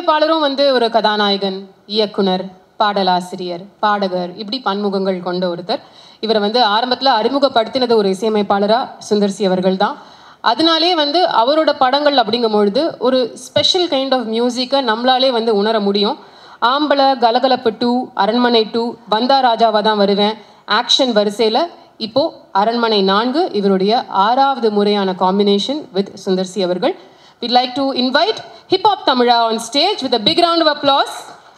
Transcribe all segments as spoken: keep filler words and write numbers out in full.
இசையமைப்பாளரும் வந்து ஒரு கதாநாயகன், இயக்குனர், பாடலாசிரியர், பாடகர், இப்படி பன்முகங்கள் கொண்ட ஒருத்தர். இவரை வந்து ஆரம்பத்தில் அறிமுகப்படுத்தினது ஒரு இசையமைப்பாளராக சுந்தர்சி அவர்கள் தான். அதனாலே வந்து அவரோட படங்கள் அப்படிங்கும்பொழுது ஒரு ஸ்பெஷல் கைண்ட் ஆஃப் மியூசிக்கை நம்மளாலே வந்து உணர முடியும். ஆம்பளை, கலகலப்பு டூ, அரண்மனை டூ, வந்தா ராஜாவாக தான் வருவேன், ஆக்ஷன் வரிசையில் இப்போது அரண்மனை நான்கு இவருடைய ஆறாவது முறையான காம்பினேஷன் வித் சுந்தர்சி அவர்கள். We'd like to invite Hip Hop Tamila on stage with a big round of applause.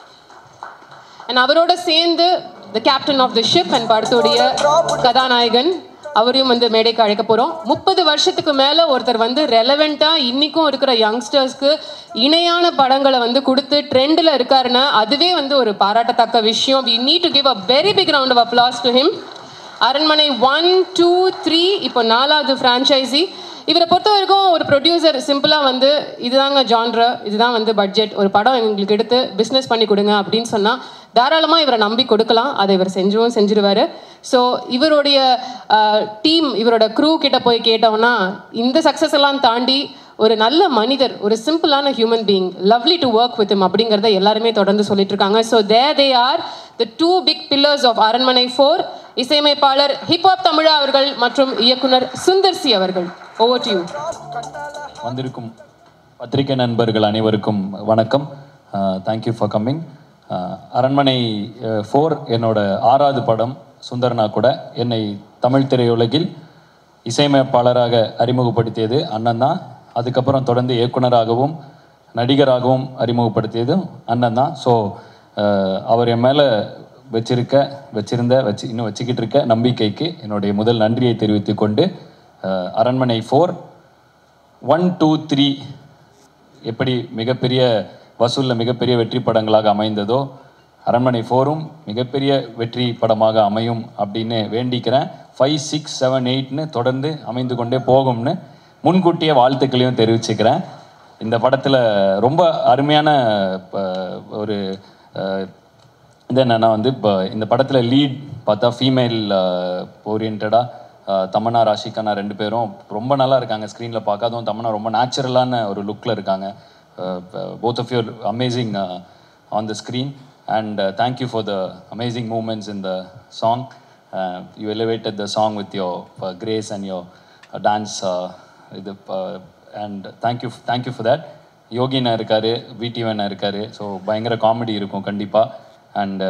And அவரோட சேர்ந்து the captain of the ship and படத்துடைய கதாநாயகன் அவரையும் வந்து மேடைக்கு அழைக்க போகிறோம். முப்பது வருஷத்துக்கு மேலே ஒருத்தர் வந்து ரெலவெண்ட்டாக இன்றைக்கும் இருக்கிற யங்ஸ்டர்ஸ்க்கு இணையான படங்களை வந்து கொடுத்து ட்ரெண்டில் இருக்காருன்னா அதுவே வந்து ஒரு பாராட்டத்தக்க விஷயம். We need to give a very big round of applause to him. Aranmanai one two three இப்போ நாலாவது ஃப்ரான்ச்சைசி. இவரை பொறுத்த வரைக்கும் ஒரு ப்ரொடியூசர் சிம்பிளாக வந்து இதுதாங்க ஜான்ரு, இதுதான் வந்து பட்ஜெட், ஒரு படம் எங்களுக்கு எடுத்து பிஸ்னஸ் பண்ணி கொடுங்க அப்படின்னு சொன்னால் தாராளமாக இவரை நம்பி கொடுக்கலாம். அதை இவர் செஞ்சும் செஞ்சிருவார். ஸோ இவருடைய டீம், இவரோட க்ரூ கிட்ட போய் கேட்டோம்னா இந்த சக்ஸஸ் எல்லாம் தாண்டி ஒரு நல்ல மனிதர், ஒரு சிம்பிளான human being, lovely to work with him அப்படிங்கிறத எல்லாருமே தொடர்ந்து சொல்லிட்டு இருக்காங்க. So there they are the two big pillars of Aranmanai four, இசையமைப்பாளர் ஹிப்ஹாப் தமிழா அவர்கள் மற்றும் இயக்குனர் சுந்தர்சி அவர்கள். Over to you. வந்திருக்கும் பத்திரிகை நண்பர்கள் அனைவருக்கும் வணக்கம். Thank you for coming. Aranmanai four என்னோட ஆறாவது படம். சுந்தரனா கூட என்னை தமிழ் திரையுலகில் இசையமைப்பாளராக அறிமுகப்படுத்தியது அண்ணன் தான். அதுக்கப்புறம் தொடர்ந்து இயக்குனராகவும் நடிகராகவும் அறிமுகப்படுத்தியதும் அண்ணன் தான். ஸோ அவர் என் மேலே வச்சிருக்க வச்சிருந்த வச்சு இன்னும் வச்சுக்கிட்டு இருக்க நம்பிக்கைக்கு என்னுடைய முதல் நன்றியை தெரிவித்து கொண்டு அரண்மனை ஃபோர் ஒன் டூ த்ரீ எப்படி மிகப்பெரிய வசூலில் மிகப்பெரிய வெற்றி படங்களாக அமைந்ததோ அரண்மனை ஃபோரும் மிகப்பெரிய வெற்றி படமாக அமையும் அப்படின்னு வேண்டிக்கிறேன். ஃபைவ் சிக்ஸ் செவன் எயிட்னு தொடர்ந்து அமைந்து கொண்டே போகும்னு முன்கூட்டிய வாழ்த்துக்களையும் தெரிவிச்சுக்கிறேன். இந்த படத்தில் ரொம்ப அருமையான ஒரு இது என்னென்னா வந்து இப்போ இந்த படத்தில் லீட் பார்த்தா ஃபீமேல் ஓரியன்டாக தமன்னா ராஷிகண்ணா ரெண்டு பேரும் ரொம்ப நல்லா இருக்காங்க ஸ்க்ரீனில் பார்க்க. அதுவும் தமன்னா ரொம்ப நேச்சுரலான ஒரு லுக்கில் இருக்காங்க. Both of your amazing on the screen and uh, thank you for the amazing movements in the song. Uh, you elevated the song with your uh, grace and your uh, dance uh, the, uh, and thank you thank you for that. Yogi அண்ணா இருக்காரு, விடி அண்ணா இருக்காரு. So பயங்கர comedy இருக்கும் கண்டிப்பாக. And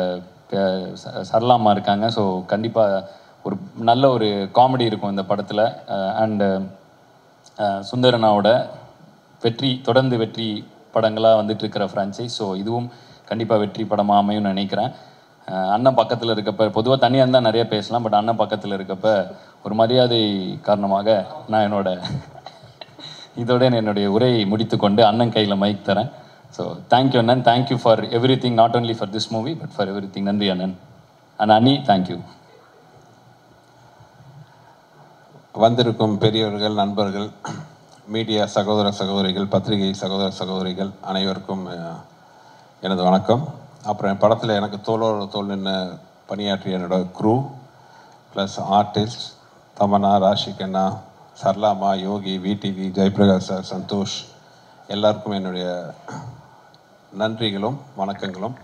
சரளாமா இருக்காங்க. So கண்டிப்பாக ஒரு நல்ல ஒரு காமெடி இருக்கும் இந்த படத்தில். அண்டு சுந்தரனாவோட வெற்றி தொடர்ந்து வெற்றி படங்களாக வந்துட்டு இருக்கிற ஃப்ரான்ச்சைஸ். ஸோ இதுவும் கண்டிப்பாக வெற்றி படமாக அமையும் நினைக்கிறேன். அண்ணன் பக்கத்தில் இருக்கப்போ பொதுவாக தனியாக இருந்தால் நிறைய பேசலாம், பட் அண்ணன் பக்கத்தில் இருக்கப்போ ஒரு மரியாதை காரணமாக நான் என்னோட இதோட என்னுடைய உரையை முடித்து கொண்டு அண்ணன் கையில் மைக் தரேன். ஸோ தேங்க்யூ அண்ணன், thank you for everything, not only for this movie but for everything. நன்றி அண்ணன். அண்ட் அண்ணி தேங்க்யூ. வந்திருக்கும் பெரியவர்கள், நண்பர்கள், மீடியா சகோதர சகோதரிகள், பத்திரிகை சகோதர சகோதரிகள் அனைவருக்கும் எனது வணக்கம். அப்புறம் என் படத்தில் எனக்கு தோளோட தோல் நின்று பணியாற்றிய என்னோட crew plus artist Tamannaah, Raashi Khanna, சர்லாமா, யோகி, விடிவி, ஜெயபிரகாஷ் சார், சந்தோஷ் எல்லாருக்கும் என்னுடைய நன்றிகளும் வணக்கங்களும்.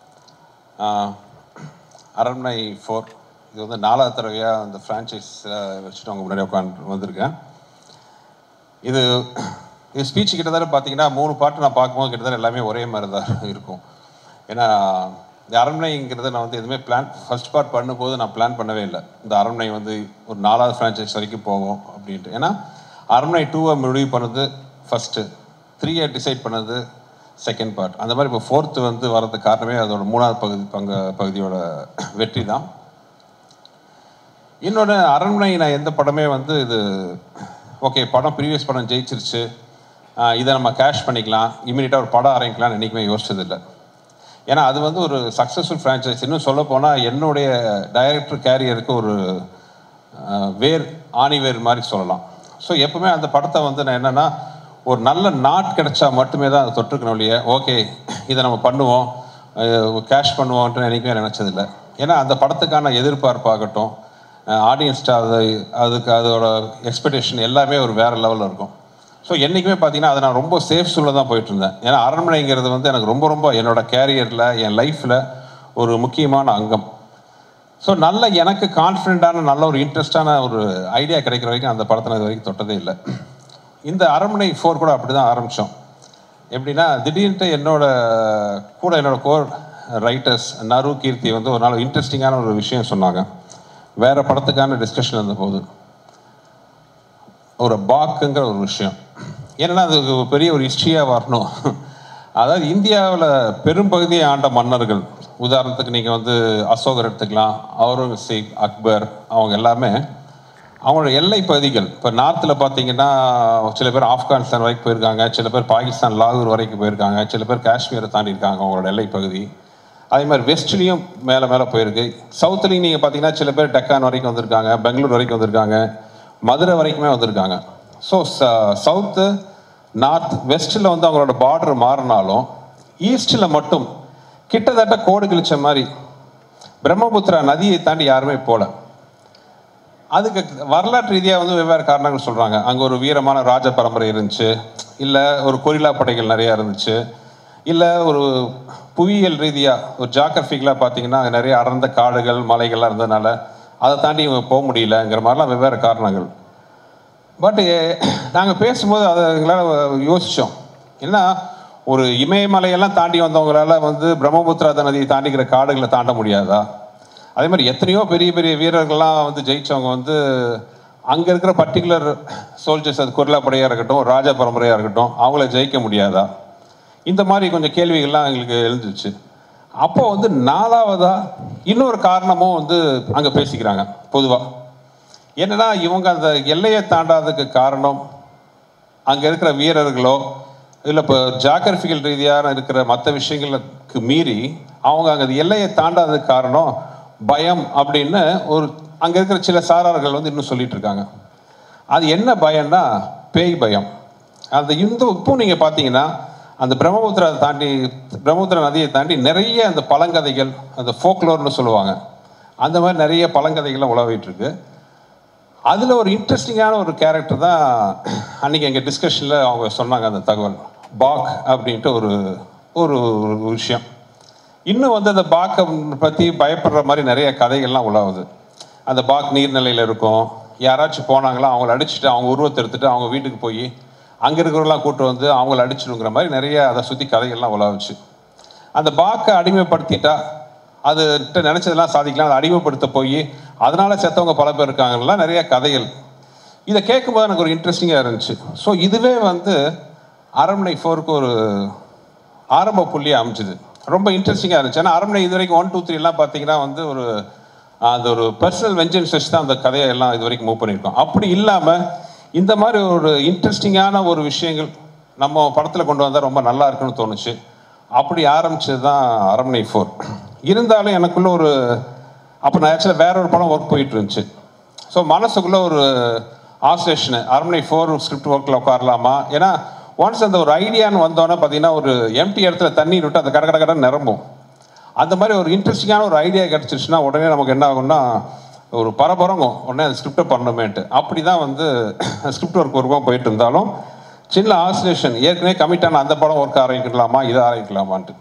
அரண்மனை ஃபோர் இது வந்து நாலாவது தடவையாக அந்த ஃப்ரான்ச்சைஸ் வச்சுட்டு அவங்க முன்னாடி உட்காந்து வந்திருக்கேன். இது இது ஸ்பீச் கிட்டத்தட்ட பார்த்தீங்கன்னா மூணு பாட்டு நான் பார்க்கும்போது கிட்டத்தட்ட எல்லாமே ஒரே மாதிரி தான் இருக்கும். ஏன்னா இந்த அரண்மனைங்கிறத நான் வந்து எதுவுமே பிளான் ஃபர்ஸ்ட் பார்ட் பண்ணும்போது நான் பிளான் பண்ணவே இல்லை. இந்த அரண்மனை வந்து ஒரு நாலாவது ஃப்ரான்ச்சைஸ் வரைக்கும் போவோம் அப்படின்ட்டு. ஏன்னா அரண்மனை டூவை முடிவு பண்ணது ஃபஸ்ட்டு, த்ரீயை டிசைட் பண்ணது செகண்ட் பார்ட். அந்த மாதிரி இப்போ ஃபோர்த்து வந்து வர்றதுக்கு காரணமே அதோட மூணாவது பகுதி பங்கு பகுதியோட வெற்றி தான். இன்னொன்று அரண்மனை நான் எந்த படமே வந்து இது ஓகே படம் ப்ரீவியஸ் படம் ஜெயிச்சிருச்சு, இதை நம்ம கேஷ் பண்ணிக்கலாம், இமீடியட்டாக ஒரு படம் ஆரம்பிக்கலாம்னு என்றைக்குமே யோசிச்சதில்லை. ஏன்னா அது வந்து ஒரு சக்ஸஸ்ஃபுல் ஃப்ரான்ச்சைஸ். இன்னும் சொல்ல போனால் என்னுடைய டைரக்டர் கேரியருக்கு ஒரு வேர் ஆணிவேர் மாதிரி சொல்லலாம். ஸோ எப்பவுமே அந்த படத்தை வந்து நான் என்னென்னா ஒரு நல்ல நாட் கிடைச்சா மட்டுமே தான் அதை தொற்றுக்கணும் இல்லையா, ஓகே இதை நம்ம பண்ணுவோம் கேஷ் பண்ணுவோன்ட்டு என்றைக்குமே நினச்சதில்லை. ஏன்னா அந்த படத்துக்கான எதிர்பார்ப்பாகட்டும், ஆடியன்ஸ்ட்டு அது அதுக்கு அதோட எக்ஸ்பெக்டேஷன் எல்லாமே ஒரு வேறு லெவலில் இருக்கும். ஸோ என்றைக்குமே பார்த்தீங்கன்னா அதை நான் ரொம்ப சேஃப் சூழல தான் போயிட்டு இருந்தேன். ஏன்னா அரண்மனைங்கிறது வந்து எனக்கு ரொம்ப ரொம்ப என்னோடய கேரியரில் என் லைஃப்பில் ஒரு முக்கியமான அங்கம். ஸோ நல்ல எனக்கு கான்ஃபிடென்ட்டான நல்ல ஒரு இன்ட்ரெஸ்டான ஒரு ஐடியா கிடைக்கிற வரைக்கும் அந்த படத்தில் இது வரைக்கும் தொட்டதே இல்லை. இந்த அரண்மனை ஃபோர் கூட அப்படி தான் ஆரம்பித்தோம். எப்படின்னா திடீர்னு என்னோட கூட என்னோட கோர் ரைட்டர்ஸ் நரு கீர்த்தி வந்து ஒரு நாள் இன்ட்ரெஸ்டிங்கான ஒரு விஷயம் சொன்னாங்க. வேறு படத்துக்கான டிஸ்கஷன் இருந்தபோது ஒரு பாக்குங்கிற ஒரு விஷயம் ஏன்னா அது பெரிய ஒரு ஹிஸ்ட்ரியாக வரணும். அதாவது இந்தியாவில் பெரும்பகுதியை ஆண்ட மன்னர்கள், உதாரணத்துக்கு நீங்கள் வந்து அசோகர் எடுத்துக்கலாம், அவுரங்கசீப், அக்பர், அவங்க எல்லாமே அவங்களோட எல்லை பகுதிகள். இப்போ நார்த்தில் பார்த்தீங்கன்னா சில பேர் ஆப்கானிஸ்தான் வரைக்கும் போயிருக்காங்க, சில பேர் பாகிஸ்தான் லாகூர் வரைக்கும் போயிருக்காங்க, சில பேர் காஷ்மீரை தாண்டி இருக்காங்க அவங்களோட எல்லை பகுதி. அதே மாதிரி வெஸ்ட்லேயும் மேலே மேலே போயிருக்கு. சவுத்துலேயும் நீங்கள் பார்த்தீங்கன்னா சில பேர் டெக்கான் வரைக்கும் வந்திருக்காங்க, பெங்களூர் வரைக்கும் வந்திருக்காங்க, மதுரை வரைக்குமே வந்திருக்காங்க. ஸோ ச சவுத்து நார்த் வெஸ்ட்டில் வந்து அவங்களோட பார்டர் மாறினாலும் ஈஸ்டில் மட்டும் கிட்டத்தட்ட கோடு கிழிச்ச மாதிரி பிரம்மபுத்திரா நதியை தாண்டி யாருமே போகல. அதுக்கு வரலாற்று ரீதியாக வந்து வெவ்வேறு காரணங்கள் சொல்கிறாங்க. அங்கே ஒரு வீரமான ராஜ பரம்பரை இருந்துச்சு, இல்லை ஒரு கொரில்லா படைகள் நிறையா இருந்துச்சு, இல்லை ஒரு புவியியல் ரீதியாக ஒரு ஜாகிரபிக்கலாக பார்த்தீங்கன்னா அங்கே நிறைய அடர்ந்த காடுகள் மலைகள்லாம் இருந்ததுனால அதை தாண்டி இவங்க போக முடியலங்கிற மாதிரிலாம் வெவ்வேறு காரணங்கள். பட்டு நாங்கள் பேசும்போது அதை எங்களால் யோசித்தோம். ஏன்னா ஒரு இமயமலையெல்லாம் தாண்டி வந்தவங்களால வந்து பிரம்மபுத்திரா நதியை தாண்டிக்கிற காடுகளை தாண்ட முடியாதா? அதே மாதிரி எத்தனையோ பெரிய பெரிய வீரர்கள்லாம் வந்து ஜெயித்தவங்க வந்து அங்கே இருக்கிற பர்டிகுலர் சோல்ஜர்ஸ், அது கொரில்லா படையாக இருக்கட்டும், ராஜ பரம்பரையாக இருக்கட்டும், அவங்கள ஜெயிக்க முடியாதா? இந்த மாதிரி கொஞ்சம் கேள்விகள்லாம் எங்களுக்கு எழுந்துச்சு. அப்போ வந்து நாலாவதாக இன்னொரு காரணமும் வந்து அங்கே பேசிக்கிறாங்க. பொதுவாக என்னன்னா இவங்க அந்த எல்லையை தாண்டாததுக்கு காரணம் அங்கே இருக்கிற வீரர்களோ இல்லை இப்போ ஜாகிரபிக்கல் ரீதியான இருக்கிற மற்ற விஷயங்களுக்கு மீறி அவங்க அங்கே அந்த எல்லையை தாண்டாததுக்கு காரணம் பயம் அப்படின்னு ஒரு அங்கே இருக்கிற சில சாரார்கள் வந்து இன்னும் சொல்லிட்டு இருக்காங்க. அது என்ன பயம்னா பேய் பயம். அந்த இந்த இப்போ நீங்கள் பார்த்தீங்கன்னா அந்த பிரம்மபுத்திரா தாண்டி பிரம்மபுத்திரா நதியை தாண்டி நிறைய அந்த பழங்கதைகள், அந்த ஃபோக்லோர்னு சொல்லுவாங்க, அந்த மாதிரி நிறைய பழங்கதைகள்லாம் உலவிட்டு இருக்கு. அதில் ஒரு இன்ட்ரெஸ்டிங்கான ஒரு கேரக்டர் தான் அன்றைக்கி எங்கள் டிஸ்கஷனில் அவங்க சொன்னாங்க. அந்த தகவல் பாக் அப்படின்ட்டு ஒரு ஒரு விஷயம். இன்னும் வந்து அந்த பாக்கை பற்றி பயப்படுற மாதிரி நிறைய கதைகள்லாம் உலாவுது. அந்த பாக் நீர்நிலையில் இருக்கும், யாராச்சும் போனாங்களா அவங்கள அடிச்சுட்டு அவங்க உருவத்தை எடுத்துகிட்டு அவங்க வீட்டுக்கு போய் அங்கே இருக்கிறவங்களாம் கூட்டு வந்து அவங்கள அடிச்சிடுங்கிற மாதிரி நிறைய அதை சுற்றி கதைகள்லாம் உலாவுச்சு. அந்த பாக்கை அடிமைப்படுத்திட்டா அது நினச்சதெல்லாம் சாதிக்கலாம், அதை அடிமைப்படுத்த போய் அதனால் செத்தவங்க பல பேர் இருக்காங்கலாம் நிறைய கதைகள். இதை கேட்கும்போது எனக்கு ஒரு இன்ட்ரெஸ்டிங்காக இருந்துச்சு. ஸோ இதுவே வந்து அரண்மனை ஃபோருக்கு ஒரு ஆரம்ப புள்ளியை அமைச்சுது. ரொம்ப இன்ட்ரெஸ்டிங்காக இருந்துச்சு. ஏன்னா அரண்மனை இது வரைக்கும் ஒன் டூ த்ரீலாம் பார்த்தீங்கன்னா வந்து ஒரு அந்த ஒரு பர்சனல் வெஞ்சன்ஸ் வச்சு தான் அந்த கதையை எல்லாம் இது வரைக்கும் மூவ் பண்ணியிருக்கோம். அப்படி இல்லாமல் இந்த மாதிரி ஒரு இன்ட்ரெஸ்டிங்கான ஒரு விஷயங்கள் நம்ம படத்தில் கொண்டு வந்தால் ரொம்ப நல்லா இருக்குன்னு தோணுச்சு. அப்படி ஆரம்பிச்சது தான் அரண்மனை ஃபோர். இருந்தாலும் எனக்குள்ள ஒரு அப்போ நான் ஆக்சுவலாக வேற ஒரு படம் ஒர்க் போயிட்டு இருந்துச்சு. ஸோ மனசுக்குள்ளே ஒரு ஆசோசியேஷனு அரண்மனை ஃபோர் ஸ்கிரிப்ட் ஒர்க்கில் உட்காரலாமா? ஏன்னா ஒன்ஸ் அந்த ஒரு ஐடியான்னு வந்தோன்னே பார்த்தீங்கன்னா ஒரு எம்டி இடத்துல தண்ணி விட்டு அந்த கடை கடை கடன் நிரம்பும். அந்த மாதிரி ஒரு இன்ட்ரெஸ்டிங்கான ஒரு ஐடியா கிடச்சிருச்சுன்னா உடனே நமக்கு என்ன ஆகும்னா ஒரு பரபரங்கும் உடனே அந்த ஸ்கிரிப்டை பண்ணணுமேன்ட்டு. அப்படி தான் வந்து ஸ்கிரிப்ட் ஒர்க் ஒர்க்கும் போயிட்டு இருந்தாலும் சின்ன ஆசோசியேஷன் ஏற்கனவே கமிட்டான அந்த படம் ஒர்க் ஆரம்பிக்கலாமா இதை ஆரம்பிக்கலாமான்ட்டு.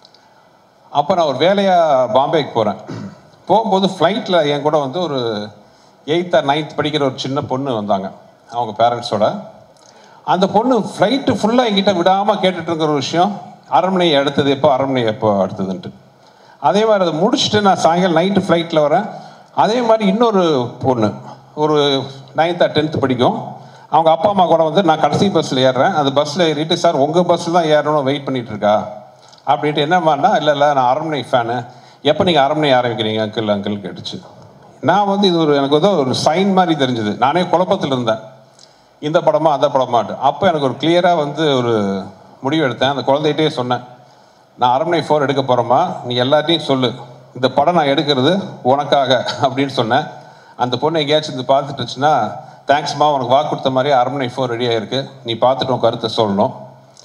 அப்போ நான் ஒரு வேலையாக பாம்பேக்கு போகிறேன். போகும்போது ஃப்ளைட்டில் என் கூட வந்து ஒரு எயித் ஆர் நைன்த் படிக்கிற ஒரு சின்ன பொண்ணு வந்தாங்க அவங்க பேரண்ட்ஸோட. அந்த பொண்ணு ஃப்ளைட்டு ஃபுல்லாக என்கிட்ட விடாமல் கேட்டுட்டு இருக்கிற ஒரு விஷயம், அரண்மனை அடுத்தது எப்போ, அரண்மனை எப்போ அடுத்ததுன்ட்டு. அதே மாதிரி அதை முடிச்சுட்டு நான் சாயங்காலம் நைட்டு ஃப்ளைட்டில் வரேன். அதே மாதிரி இன்னொரு பொண்ணு ஒரு நைன்த் ஆர் டென்த்து படிக்கும். அவங்க அப்பா அம்மா கூட வந்து நான் கடைசி பஸ்ஸில் ஏறுறேன். அந்த பஸ்ஸில் ஏறிட்டு சார் உங்கள் பஸ்ஸில் தான் ஏறணும் வெயிட் பண்ணிகிட்டு இருக்கா அப்படின்ட்டு. என்னம்மாண்ணா இல்லை இல்லை நான் அரண்மனை ஃபேனு, எப்போ நீங்கள் அரண்மனை ஆரம்பிக்கிறீங்க அங்கிள் அங்கிள் கேட்டுச்சு. நான் வந்து இது ஒரு எனக்கு வந்து ஒரு சைன் மாதிரி தெரிஞ்சுது. நானே குழப்பத்தில் இருந்தேன், இந்த படமா அந்த படமாட்டு. அப்போ எனக்கு ஒரு கிளியராக வந்து ஒரு முடிவு எடுத்தேன். அந்த குழந்தைகிட்டே சொன்னேன், நான் அரண்மனை ஃபோர் எடுக்க போகிறோமா, நீ எல்லாத்தையும் சொல்லு, இந்த படம் நான் எடுக்கிறது உனக்காக அப்படின்னு சொன்னேன். அந்த பொண்ணு எங்கேயாச்சும் இது பார்த்துட்டுச்சுன்னா தேங்க்ஸ்மா, உனக்கு வாக்கு கொடுத்த மாதிரி அரண்மனை ஃபோர் ரெடியாக இருக்குது, நீ பார்த்துட்டு உன் கருத்தை சொல்லணும்.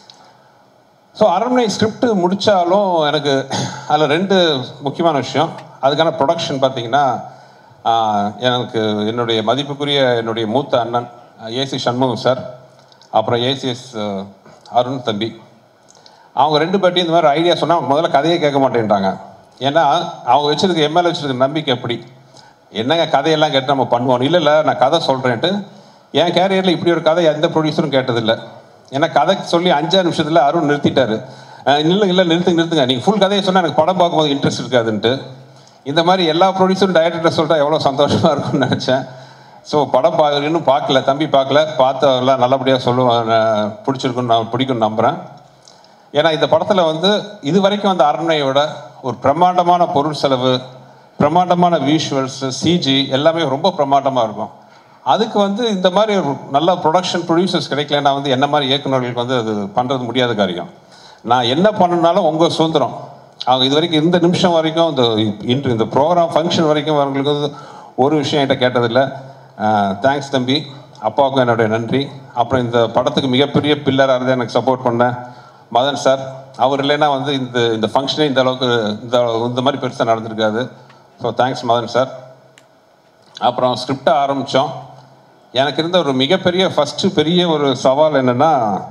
ஸோ அரண்மனை ஸ்கிரிப்ட் முடித்தாலும் எனக்கு அதில் ரெண்டு முக்கியமான விஷயம். அதுக்கான ப்ரொடக்ஷன் பார்த்திங்கன்னா எனக்கு என்னுடைய மதிப்புக்குரிய என்னுடைய மூத்த அண்ணன் ஏசி சண்முகம் சார், அப்புறம் ஏசிஎஸ் அருண் தம்பி, அவங்க ரெண்டு பேர்ட்டையும் இந்த மாதிரி ஐடியா சொன்னால் அவங்க முதல்ல கதையே கேட்க மாட்டேன்ட்டாங்க. ஏன்னா அவங்க வச்சுருக்க எம்எல்ஏ வச்சுருக்க நம்பிக்கை எப்படி, என்னங்க கதையெல்லாம் கேட்டு நம்ம பண்ணுவோம். இல்லை இல்லை நான் கதை சொல்கிறேன்ட்டு என் கேரியரில் இப்படி ஒரு கதை எந்த ப்ரொடியூசரும் கேட்டதில்லை. ஏன்னா கதை சொல்லி அஞ்சாறு நிமிஷத்தில் அருண் நிறுத்திட்டாரு. இல்லை இல்லை நிறுத்துங்க நிறுத்துங்க நீங்கள் ஃபுல் கதையை சொன்னால் எனக்கு படம் பார்க்கும்போது இன்ட்ரெஸ்ட் இருக்காதுன்ட்டு. இந்த மாதிரி எல்லா ப்ரொடியூசரும் டைரக்டர் சொல்லிட்டா எவ்வளோ சந்தோஷமாக இருக்கும்னு நினச்சேன். ஸோ படம் பா இன்னும் பார்க்கல, தம்பி பார்க்கல, பார்த்தவங்களாம் நல்லபடியாக சொல்லுவேன், பிடிச்சிருக்குன்னு நான் பிடிக்கும்னு நம்புகிறேன். ஏன்னா இந்த படத்தில் வந்து இது வரைக்கும் அந்த அரண்மனையோட ஒரு பிரம்மாண்டமான பொருள் செலவு, பிரம்மாண்டமான விஷுவல்ஸ், சிஜி எல்லாமே ரொம்ப பிரம்மாண்டமாக இருக்கும். அதுக்கு வந்து இந்த மாதிரி ஒரு நல்ல ப்ரொடக்ஷன் ப்ரொடியூசர்ஸ் கிடைக்கலன்னா வந்து என்ன மாதிரி இயக்குநர்களுக்கு வந்து அது பண்ணுறது முடியாத காரியம். நான் என்ன பண்ணனாலும் உங்கள் சுதந்திரம். அவங்க இது வரைக்கும் இந்த நிமிஷம் வரைக்கும் இந்த இன்று இந்த ப்ரோக்ராம் ஃபங்க்ஷன் வரைக்கும் அவங்களுக்கு வந்து ஒரு விஷயம் என்கிட்ட கேட்டதில்லை. தேங்க்ஸ் தம்பி, அப்பாவுக்கும் என்னுடைய நன்றி. அப்புறம் இந்த படத்துக்கு மிகப்பெரிய பில்லராக இருந்து எனக்கு சப்போர்ட் பண்ணேன் மதன் சார். அவர் இல்லைன்னா வந்து இந்த இந்த ஃபங்க்ஷனே இந்த அளவுக்கு இந்த இந்த மாதிரி பெருசாக நடந்திருக்காது. So thanks Madhan sir. அப்புறம் ஸ்கிரிப்டை ஆரம்பித்தோம். எனக்கு இருந்த ஒரு மிகப்பெரிய ஃபஸ்ட்டு பெரிய ஒரு சவால் என்னென்னா,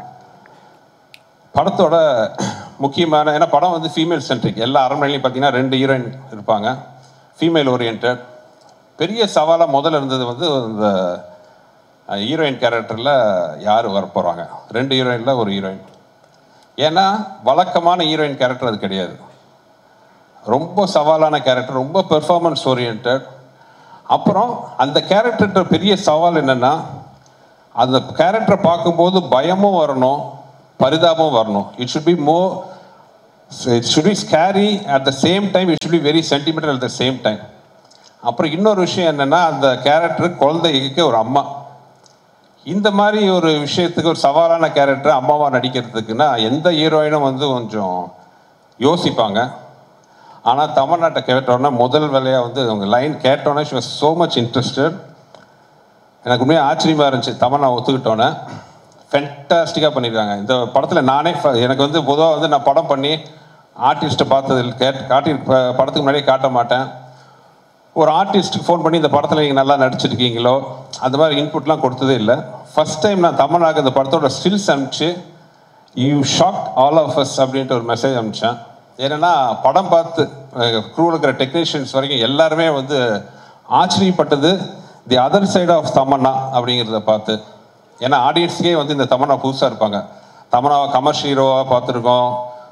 படத்தோட முக்கியமான, ஏன்னா படம் வந்து ஃபீமேல் சென்ட்ரிக், எல்லா அரண்மனையிலையும் பார்த்தீங்கன்னா ரெண்டு ஹீரோயின் இருப்பாங்க, ஃபீமேல் ஓரியன்ட். பெரிய சவாலாக முதல்ல இருந்தது வந்து இந்த ஹீரோயின் கேரக்டரில் யார் வரப்போகிறாங்க, ரெண்டு ஹீரோயினில் ஒரு ஹீரோயின். ஏன்னா வழக்கமான ஹீரோயின் கேரக்டர் அது கிடையாது, ரொம்ப சவாலான கேரக்டர், ரொம்ப பெர்ஃபார்மன்ஸ் ஓரியன்ட். அப்புறம் அந்த கேரக்டர்கிட்ட பெரிய சவால் என்னென்னா, அந்த கேரக்டரை பார்க்கும்போது பயமும் வரணும், பரிதாபமும் வரணும். It should be more, it should be scary at the same time, it should be very sentimental at the same time. அப்புறம் இன்னொரு விஷயம் என்னென்னா, அந்த கேரக்டர் குழந்தைக்கு ஒரு அம்மா. இந்த மாதிரி ஒரு விஷயத்துக்கு ஒரு சவாலான கேரக்டர் அம்மாவாக நடிக்கிறதுக்குன்னா எந்த ஹீரோயினும் வந்து கொஞ்சம் யோசிப்பாங்க. ஆனால் தமிழ்நாட்டை கேட்டோன்னா முதல் வேலையாக வந்து அவங்க லைன் கேட்டோன்னே she was so much interested. எனக்கு உண்மையாக ஆச்சரியமாக இருந்துச்சு. தமிழ் ஒத்துக்கிட்டோன்னே ஃபென்டாஸ்டிக்காக பண்ணியிருக்காங்க இந்த படத்தில். நானே எனக்கு வந்து பொதுவாக வந்து நான் படம் பண்ணி ஆர்டிஸ்ட்டை பார்த்தது கேட் காட்டி படத்துக்கு முன்னாடியே காட்ட மாட்டேன். ஒரு ஆர்டிஸ்ட்டுக்கு ஃபோன் பண்ணி இந்த படத்தில் நீங்கள் நல்லா நடிச்சிருக்கீங்களோ அந்த மாதிரி இன்புட்லாம் கொடுத்ததே இல்லை. ஃபஸ்ட் டைம் நான் தமிழ்நாடு இந்த படத்தோட ஸ்டில்ஸ் அனுப்பிச்சு you shock all of us அப்படின்ட்டு ஒரு மெசேஜ் அனுப்பிச்சேன். ஏன்னா படம் பார்த்து க்ரூவில் இருக்கிற டெக்னீஷியன்ஸ் வரைக்கும் எல்லாருமே வந்து ஆச்சரியப்பட்டது the other side of Tamannaah அப்படிங்கிறத பார்த்து. ஏன்னா ஆடியன்ஸுக்கே வந்து இந்த தமன்னா புதுசாக இருப்பாங்க. தமன்னாவை கமர்ஷியல் ஹீரோவாக பார்த்துருக்கோம்,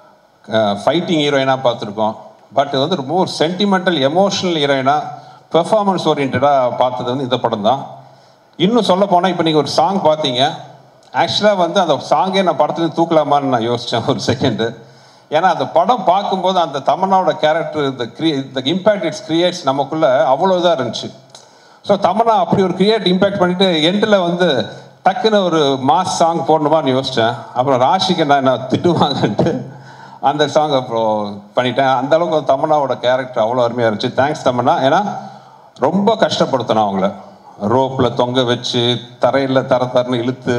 ஃபைட்டிங் ஹீரோயினாக பார்த்துருக்கோம். பட் இது வந்து ரொம்ப ஒரு சென்டிமெண்டல் எமோஷனல் ஹீரோயினாக பெர்ஃபார்மன்ஸ் ஓரியன்டாக பார்த்தது வந்து இந்த படம் தான். இன்னும் சொல்ல போனால் இப்போ நீங்கள் ஒரு சாங் பார்த்தீங்க, ஆக்சுவலாக வந்து அந்த சாங்கே நான் படத்துலேருந்து தூக்கலாமான்னு நான் யோசித்தேன் ஒரு செகண்டு. ஏன்னா அந்த படம் பார்க்கும்போது அந்த தமன்னாவோட கேரக்டர், இந்த க்ரி இந்த இம்பேக்ட் இட்ஸ் கிரியேட்ஸ் நமக்குள்ளே அவ்வளோ இதாக இருந்துச்சு. ஸோ தமன்னா அப்படி ஒரு கிரியேட் இம்பேக்ட் பண்ணிவிட்டு எண்டில் வந்து டக்குன்னு ஒரு மாஸ் சாங் போடணுமான்னு யோசித்தேன். அப்புறம் ராஷிக்கு நான் என்ன திட்டுவாங்கன்ட்டு அந்த சாங் அப்புறம் பண்ணிட்டேன். அந்தளவுக்கு தமன்னாவோட கேரக்டர் அவ்வளோ அருமையாக இருந்துச்சு. தேங்க்ஸ் தமன்னா. ஏன்னா ரொம்ப கஷ்டப்படுத்தினோம் அவங்கள, ரோப்பில் தொங்க வச்சு தரையில் தர தரன்னு இழுத்து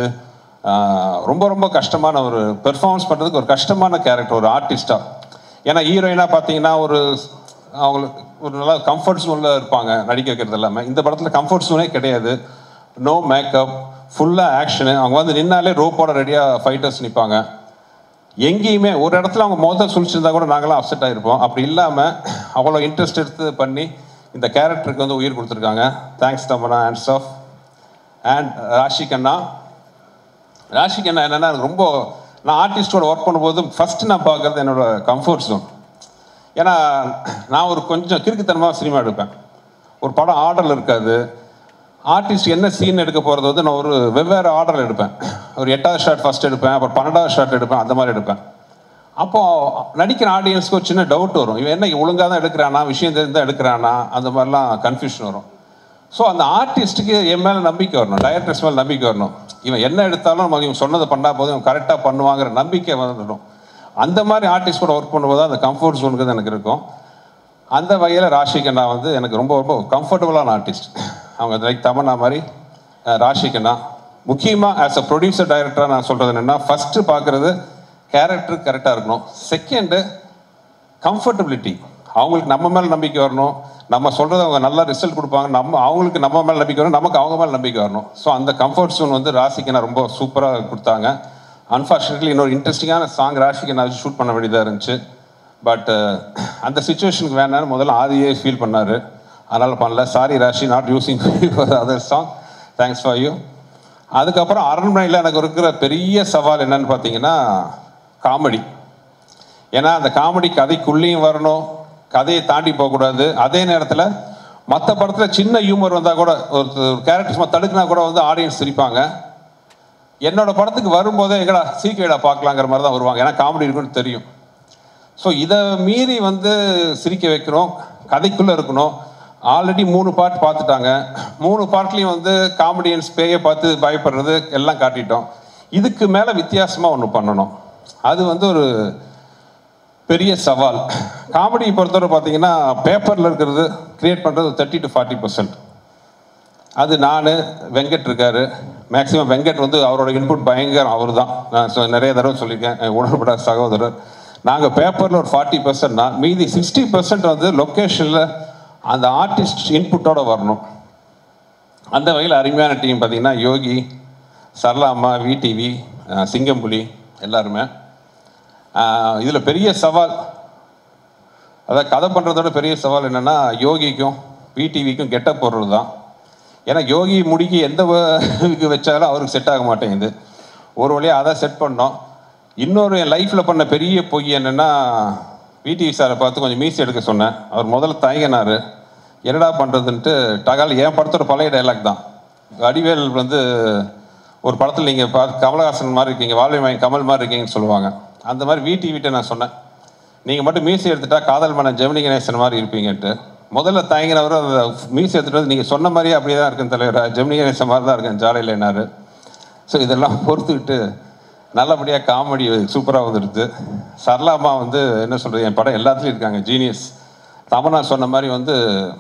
ரொம்ப ரொம்ப கஷ்டமான ஒரு பெர்ஃபார்மன்ஸ் பண்ணுறதுக்கு ஒரு கஷ்டமான கேரக்டர் ஒரு ஆர்டிஸ்டாக. ஏன்னா ஹீரோயினாக பார்த்தீங்கன்னா ஒரு அவங்களுக்கு ஒரு நல்லா கம்ஃபர்ட் ஜோனில் இருப்பாங்க நடிக்க வைக்கிறது எல்லாமே. இந்த படத்தில் கம்ஃபர்ட் ஜோனே கிடையாது, நோ மேக்கப், ஃபுல்லாக ஆக்ஷனு. அவங்க வந்து நின்னாலே ரோப்போட ரெடியாக ஃபைட்டர்ஸ் நிற்பாங்க. எங்கேயுமே ஒரு இடத்துல அவங்க மொதல் சுழிச்சிருந்தா கூட நாங்களாம் அப்செட் ஆகிருப்போம். அப்படி இல்லாமல் அவ்வளோ இன்ட்ரெஸ்ட் எடுத்து பண்ணி இந்த கேரக்டருக்கு வந்து உயிர் கொடுத்துருக்காங்க. Thanks Tamannaah. Hands off. And Raashi Khanna. Raashi Khanna என்னென்னா ரொம்ப நான் ஆர்டிஸ்டோட ஒர்க் பண்ணும்போது ஃபஸ்ட்டு நான் பார்க்குறது என்னோடய கம்ஃபர்ட் ஜோன். ஏன்னா நான் ஒரு கொஞ்சம் கிறுக்குத்தனமாக சினிமா எடுப்பேன். ஒரு படம் ஆர்டரில் இருக்காது. ஆர்டிஸ்ட் என்ன சீன் எடுக்க போகிறது வந்து நான் ஒரு வெவ்வேறு ஆர்டரில் எடுப்பேன். ஒரு எட்டாவது ஷாட் ஃபஸ்ட் எடுப்பேன், அப்புறம் பன்னெண்டாவது ஷாட் எடுப்பேன், அந்த மாதிரி எடுப்பேன். அப்போது நடிக்கிற ஆடியன்ஸ்க்கு ஒரு சின்ன டவுட் வரும், இவன் என்ன ஒழுங்காக தான் எடுக்கிறானா, விஷயம் தெரிஞ்சு தான் எடுக்கிறானா, அந்த மாதிரிலாம் கன்ஃபியூஷன் வரும். ஸோ அந்த ஆர்டிஸ்ட்டுக்கு என் மேலே நம்பிக்கை வரணும், டைரக்டர்ஸ் மேலே நம்பிக்கை வரணும். இவன் என்ன எடுத்தாலும் நம்ம இவன் சொன்னதை பண்ணால் போதும் இவன் கரெக்டாக பண்ணுவாங்கிற நம்பிக்கை வந்துடும். அந்த மாதிரி ஆர்டிஸ்ட் கூட ஒர்க் பண்ணும்போது அந்த கம்ஃபர்ட் ஜோனுக்கு தான் எனக்கு இருக்கும். அந்த வகையில் ராஷிகண்ணா வந்து எனக்கு ரொம்ப ரொம்ப கம்ஃபர்டபுளான ஆர்டிஸ்ட். அவங்க லைக் தமன்னா மாதிரி ராஷிகண்ணா. முக்கியமாக ஆஸ் அ ப்ரொடியூசர் டைரக்டராக நான் சொல்கிறது என்னென்னா, ஃபஸ்ட்டு பார்க்குறது கேரக்டர் கரெக்டாக இருக்கணும். Second comfortability. அவங்களுக்கு நம்ம மேலே நம்பிக்கை வரணும், நம்ம சொல்கிறது அவங்க நல்லா ரிசல்ட் கொடுப்பாங்க, நம்ம அவங்களுக்கு நம்ம மேலே நம்பிக்கை வரணும், நமக்கு அவங்க மேலே நம்பிக்கை வரணும். ஸோ அந்த கம்ஃபர்ட் ஜோன் வந்து ராசிக்கு நான் ரொம்ப சூப்பராக கொடுத்தாங்க. அன்ஃபார்ச்சுனேட்லி இன்னொரு இன்ட்ரெஸ்டிங்கான சாங் ராசிக்கு நான் ஷூட் பண்ண வேண்டியதாக இருந்துச்சு. பட் அந்த சுச்சுவேஷனுக்கு வேணான்னு முதல்ல ஆதியே ஃபீல் பண்ணார், அதனால் பண்ணல. Sorry Raashi, not using other song, thanks for you. அதுக்கப்புறம் அரண்மனையில் எனக்கு இருக்கிற பெரிய சவால் என்னன்னு பார்த்தீங்கன்னா காமெடி. ஏன்னா அந்த காமெடி கதைக்குள்ளேயும் வரணும், கதையை தாண்டி போகக்கூடாது. அதே நேரத்தில் மற்ற படத்தில் சின்ன ஹியூமர் வந்தால் கூட ஒரு கேரக்டர்ஸ் தடுக்குனா கூட வந்து ஆடியன்ஸ் சிரிப்பாங்க. என்னோட படத்துக்கு வரும்போதே எங்கடா சீக்கிரடா பார்க்கலாங்கிற மாதிரி தான் வருவாங்க, ஏன்னா காமெடி இருக்குன்னு தெரியும். ஸோ இதை மீறி வந்து சிரிக்க வைக்கணும், கதைக்குள்ளே இருக்கணும். ஆல்ரெடி மூணு பார்ட் பார்த்துட்டாங்க, மூணு பார்ட்லேயும் வந்து காமெடியன்ஸ் பேயை பார்த்து பயப்படுறது எல்லாம் காட்டிட்டோம். இதுக்கு மேலே வித்தியாசமாக ஒன்று பண்ணணும், அது வந்து ஒரு பெரிய சவால். காமெடி பொறுத்தவரை பார்த்தீங்கன்னா பேப்பரில் இருக்கிறது க்ரியேட் பண்ணுறது தேர்ட்டி டு ஃபார்ட்டி பர்சன்ட். அது நான், வெங்கட் இருக்கார். மேக்ஸிமம் வெங்கட் வந்து அவரோட இன்புட் பயங்கரம், அவர் தான். நான் நிறைய தடவை சொல்லியிருக்கேன், உணர்வுபட சகோதரர். நாங்கள் பேப்பரில் ஒரு ஃபார்ட்டி பர்சன்ட்னா மீதி சிக்ஸ்டி பர்சன்ட் வந்து லொக்கேஷனில் அந்த ஆர்டிஸ்ட் இன்புட்டோடு வரணும். அந்த வகையில் அருமையான டீம் பார்த்திங்கன்னா யோகி, சரளாம்மா, விடிவி, சிங்கம்புலி எல்லாருமே. இதில் பெரிய சவால், அதாவது கதை பண்ணுறதோட பெரிய சவால் என்னென்னா யோகிக்கும் விடிவிக்கும் கெட்டப் போடுறது தான். ஏன்னா யோகி முடிக்கு எந்த இதுக்கு வச்சாலும் அவருக்கு செட் ஆக மாட்டேங்குது. ஒரு வழியாக அதை செட் பண்ணோம். இன்னொரு என் லைஃப்பில் பண்ண பெரிய பொய் என்னென்னா, விடிவி சாரை பார்த்து கொஞ்சம் மீசி எடுக்க சொன்னேன். அவர் முதல்ல தயங்கினார், என்னடா பண்ணுறதுன்ட்டு. டகால் என் படத்தோட பழைய டைலாக் தான். வடிவேல் வந்து ஒரு படத்தில் நீங்கள் பார்த்து கமலஹாசன் மாதிரி இருக்கீங்க, வாழ்வை கமல் மாதிரி இருக்கீங்கன்னு சொல்லுவாங்க. அந்த மாதிரி விடிவிட்ட நான் சொன்னேன், நீங்கள் மட்டும் மீசி எடுத்துட்டா காதல் மன்னன் ஜெமினி கணேசன் மாதிரி இருப்பீங்கன்ட்டு. முதல்ல தயங்கினவர் அந்த மீசி எடுத்துகிட்டு வந்து நீங்கள் சொன்ன மாதிரியே அப்படியே தான் இருக்குன்னு தலைவர், ஜெமினி கணேசன் மாதிரி தான் இருக்கேன் ஜாலையில் என்னார். ஸோ இதெல்லாம் பொறுத்துக்கிட்டு நல்லபடியாக காமெடி சூப்பராக வந்துடுது. சரளாம்மா வந்து என்ன சொல்கிறது, என் படம் எல்லாத்துலேயும் இருக்காங்க, ஜீனியஸ். தமன்னா சொன்ன மாதிரி வந்து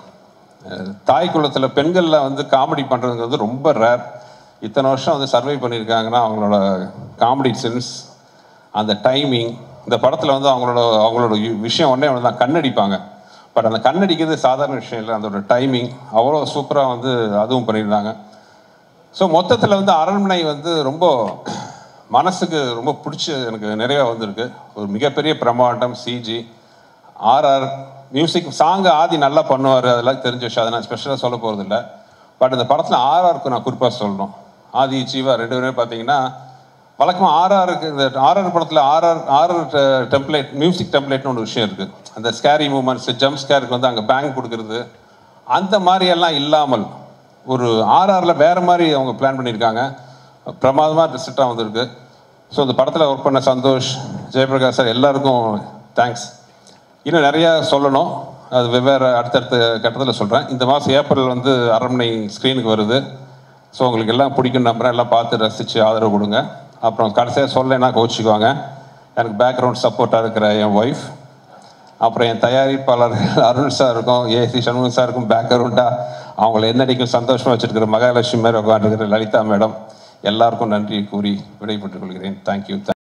தாய் குலத்தில் பெண்களில் வந்து காமெடி பண்ணுறதுங்கிறது ரொம்ப ரேர். இத்தனை வருஷம் வந்து சர்வை பண்ணியிருக்காங்கன்னா அவங்களோட காமெடி சென்ஸ், அந்த டைமிங். இந்த படத்தில் வந்து அவங்களோட அவங்களோட விஷயம் ஒன்றே ஒன்று தான், கண்ணடிப்பாங்க. பட் அந்த கண்ணடிக்கிறது சாதாரண விஷயம் இல்லை, அதோட டைமிங் அவ்வளோ சூப்பராக வந்து அதுவும் பண்ணியிருந்தாங்க. ஸோ மொத்தத்தில் வந்து அரண்மனை வந்து ரொம்ப மனசுக்கு ரொம்ப பிடிச்ச எனக்கு நிறையா வந்திருக்கு. ஒரு மிகப்பெரிய பிரம்மாண்டம், CG, RR music, song Aadhi நல்லா பண்ணுவார், அதெல்லாம் தெரிஞ்ச விஷயம், அதை நான் ஸ்பெஷலாக சொல்ல போகிறதில்ல. பட் இந்த படத்தில் ஆர்ஆருக்கு நான் குறிப்பாக சொல்லணும். ஆதி ஜீவா ரெண்டு பேருமே பார்த்தீங்கன்னா வழக்கமாக ஆர்ஆருக்கு, இந்த ஆர்ஆர் படத்தில் ஆர்ஆர் ஆர்ஆர் டெம்ப்ளேட், மியூசிக் டெம்ப்ளேட்னு ஒரு விஷயம் இருக்குது. அந்த ஸ்கேரி மூமெண்ட்ஸ், ஜம்ப் ஸ்கேருக்கு வந்து அங்கே பேங்க் கொடுக்குறது, அந்த மாதிரியெல்லாம் இல்லாமல் ஒரு ஆர்ஆரில் வேறு மாதிரி அவங்க பிளான் பண்ணியிருக்காங்க. பிரமாதமாக ரிசல்ட்டாக வந்திருக்கு. ஸோ இந்த படத்தில் ஒர்க் பண்ண சந்தோஷ், ஜெயபிரகாஷ் சார் எல்லாருக்கும் தேங்க்ஸ். இன்னும் நிறையா சொல்லணும், அது வெவ்வேறு அடுத்தடுத்த கட்டத்தில் சொல்கிறேன். இந்த மாதம் ஏப்ரல் வந்து அரண்மனை ஸ்க்ரீனுக்கு வருது. ஸோ உங்களுக்கு எல்லாம் பிடிக்கும் நம்புறேன், எல்லாம் பார்த்து ரசித்து ஆதரவு கொடுங்க. அப்புறம் கடைசியாக சொல்லலைன்னா கோச்சிக்குவாங்க, எனக்கு பேக்ரவுண்ட் சப்போர்ட்டாக இருக்கிற என் ஒய்ஃப், அப்புறம் என் தயாரிப்பாளர் அருண் சார் இருக்கும், ஏசி சண்முகம் சார் இருக்கும் பேக்ரவுண்டாக. அவங்கள என்னடிக்கும் சந்தோஷமாக வச்சுருக்கிற மகாலட்சுமி மாதிரி உட்காந்துருக்கிற லலிதா மேடம், எல்லாருக்கும் நன்றி கூறி விடைபெற்றுக் கொள்கிறேன். தேங்க்யூ.